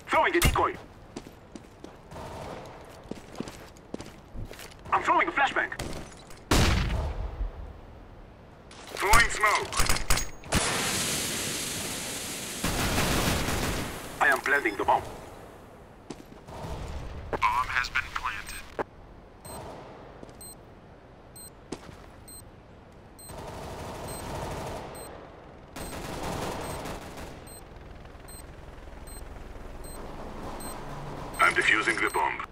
Throwing a decoy. I'm throwing a flashbang. Throwing smoke. I am planting the bomb. Bomb has been planted. I'm defusing the bomb.